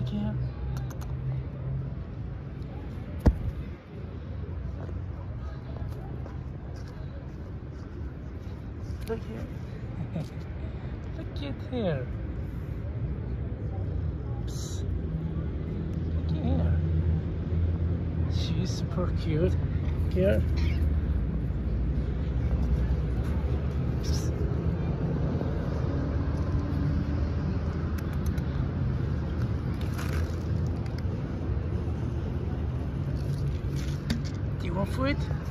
Look here. Look here. Look at here. Psst. Look here. She's super cute. Here. Psst. Do you want food?